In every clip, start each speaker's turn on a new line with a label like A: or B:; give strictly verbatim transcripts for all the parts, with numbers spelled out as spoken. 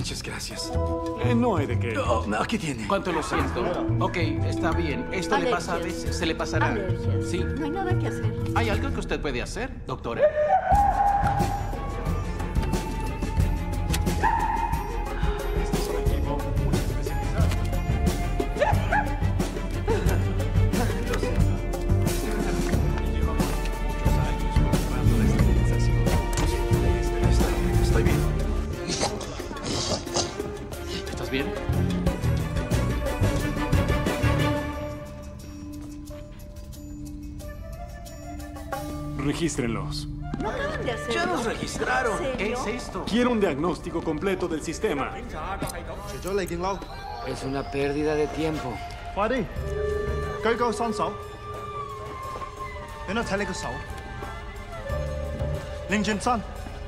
A: Muchas gracias. Eh, no hay de qué. Oh, aquí tiene.
B: ¿Cuánto lo siento? Ok, está bien. Esto
C: Alergias.
B: le pasa a veces. Se le pasará.
C: Alergias.
B: Sí.
C: No hay nada que hacer.
B: ¿Hay algo que usted puede hacer, doctora?
A: Este es un equipo muy especializado. Llevamos muchos años controlando la esterilización. Estoy, estoy bien.
B: ¿Estás bien?
A: Regístrenlos.
C: No acaban de hacerlo.
B: Ya nos registraron.
C: ¿En
B: ¿Qué
C: serio?
B: es esto?
A: Quiero un diagnóstico completo del sistema.
D: Es una pérdida de tiempo.
E: 快啲，舉高雙手，俾我睇你個手，擰轉身，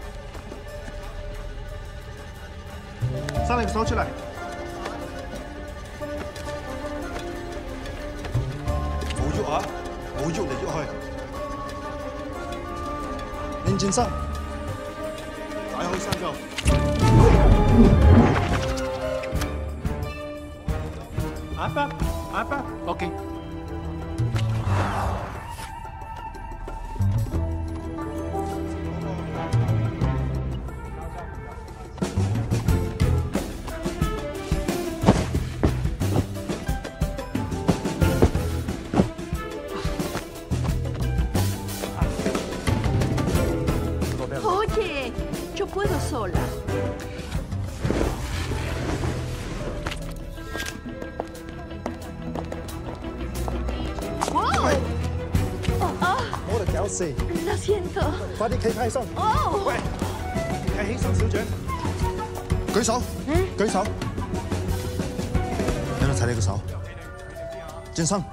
E: 伸你個手出嚟，冇喐啊，冇喐嚟喐去，擰轉身，擺好身度。 Apa, apa.
B: Ok.
C: Oye, yo puedo sola.
E: 搞事！
C: Lo siento.
E: 快啲企翻起身！
C: Oh.
E: 喂，企起身，小姐。舉手，舉手。俾我睇你個手。轉身。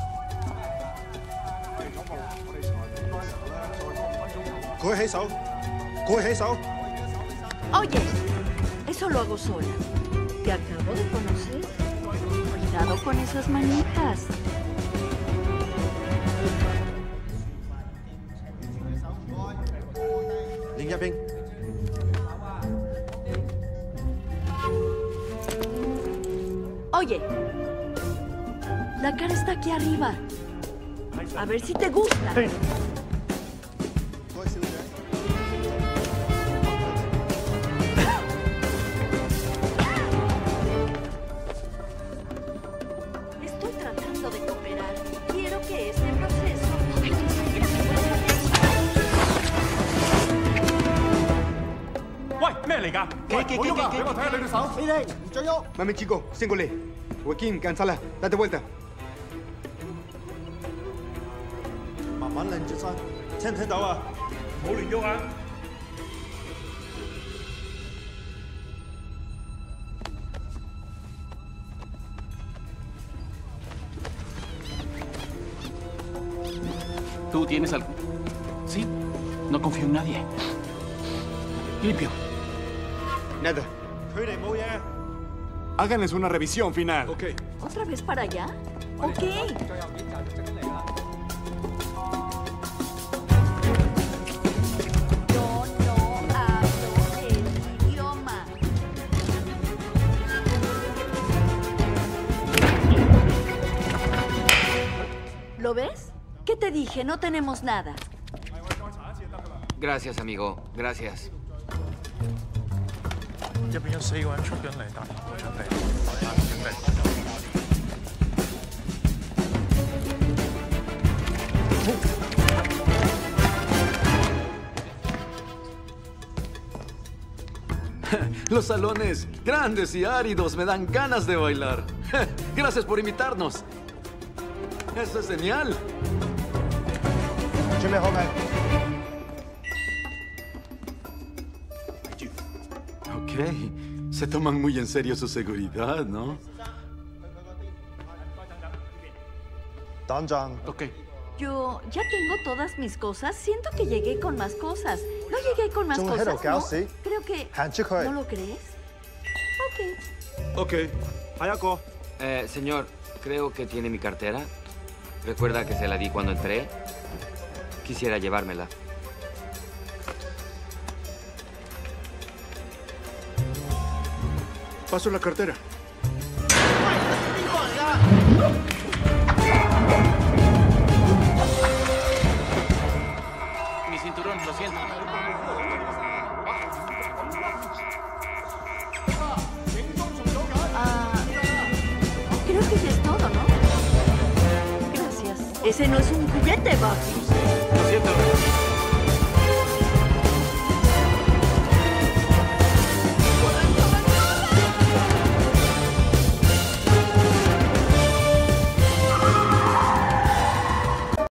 E: 舉起手，舉起手。
C: Oye, eso lo hago sola. Te acabo de conocer. Cuidado con esas manitas. Oye, la cara está aquí arriba. A ver si te gusta. Estoy tratando de cooperar. Quiero que este proceso...
E: 喂，咩嚟㗎？
B: ¿Qué, qué, qué, qué, qué,
E: 俾我睇下你隻手。你哋唔准喐。
F: Mami, chico, síngole. Joaquín, cansala. Date vuelta.
E: 慢慢擰轉身，聽唔聽到啊？唔好亂喐啊！
B: ¿Tú tienes algo? Sí. No confío en nadie. Limpio.
F: Nada.
E: 佢哋冇嘢。
A: Háganles una revisión final.
E: OK。
C: ¿Otra vez para allá? Ok. Yo no hablo el idioma. ¿Lo ves? ¿Qué te dije? No tenemos nada.
D: Gracias, amigo. Gracias.
E: 入邊有四個人出緊嚟，但係唔出嚟，我哋準備。
G: Los salones grandes y áridos me dan ganas de bailar. Gracias por invitarnos. Eso es genial.
E: 準備好未？
G: Ok. Se toman muy en serio su seguridad, ¿no?
E: 等陣。
B: Ok.
C: Yo ya tengo todas mis cosas. Siento que llegué con más cosas. No llegué con más
E: 仲喺度
C: cosas,
E: 搞
C: ¿no?
E: 事？
C: Creo que...
E: 行出去。
C: ¿No lo crees? Ok.
E: OK。下一個。
D: Eh, señor, creo que tiene mi cartera. ¿Recuerda que se la di cuando entré? Quisiera llevármela.
E: Paso la cartera.
B: Mi cinturón, lo siento.
C: Ah, creo que ya es todo, ¿no? Gracias. Ese no es un juguete, Buffy.